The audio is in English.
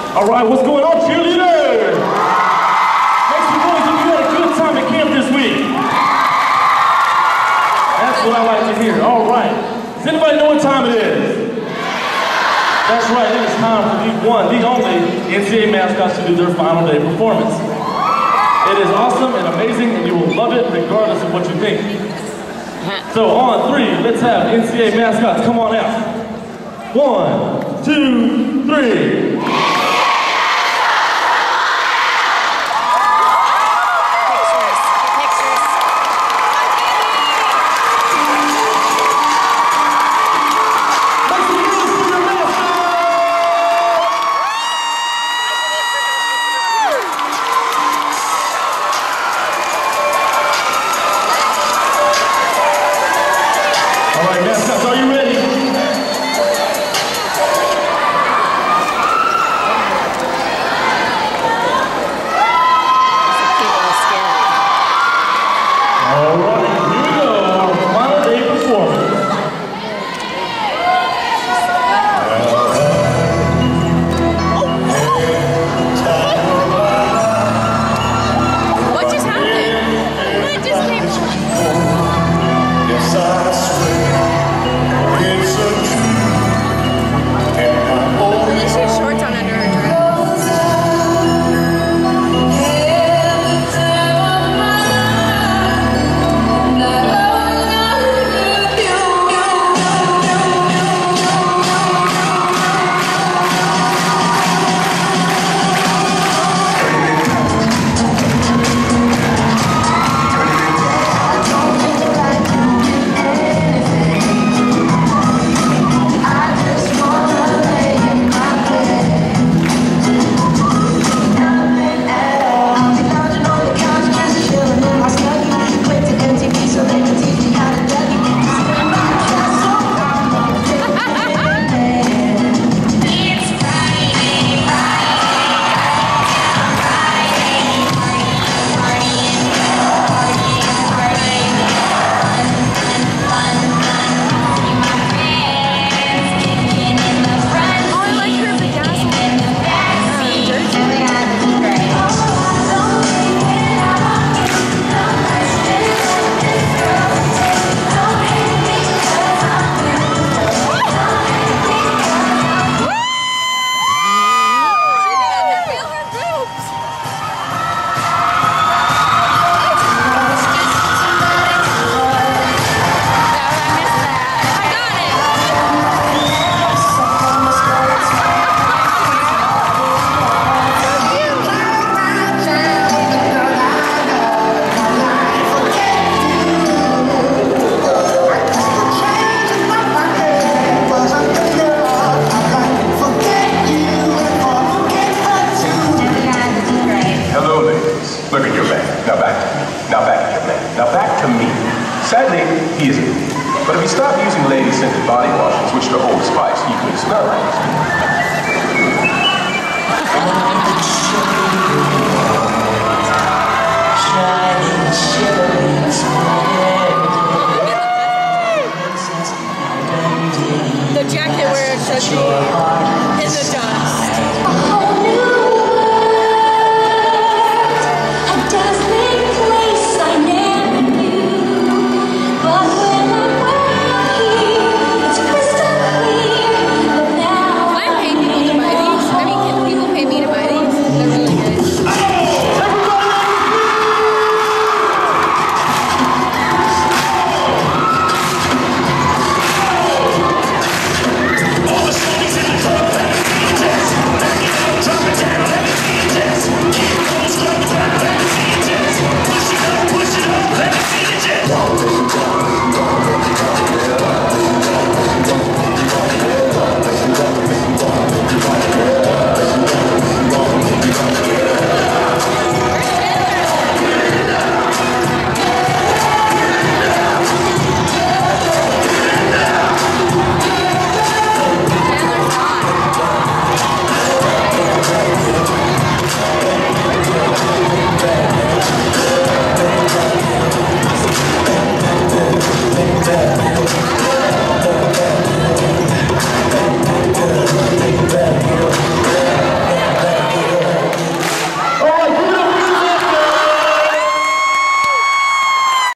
All right, what's going on, cheerleaders? Make some noise if you had a good time at camp this week. That's what I like to hear. All right. Does anybody know what time it is? That's right, it is time for the one, the only NCAA mascots to do their final day performance. It is awesome and amazing, and you will love it regardless of what you think. So on three, let's have NCAA mascots come on out. 1, 2, 3.